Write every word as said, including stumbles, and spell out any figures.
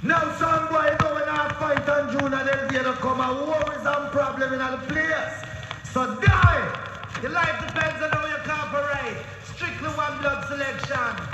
Now some boy going to fight on June and DELGADO come and worries and problem in the place. So die! Your life depends on how you cooperate. Strictly one blood selection.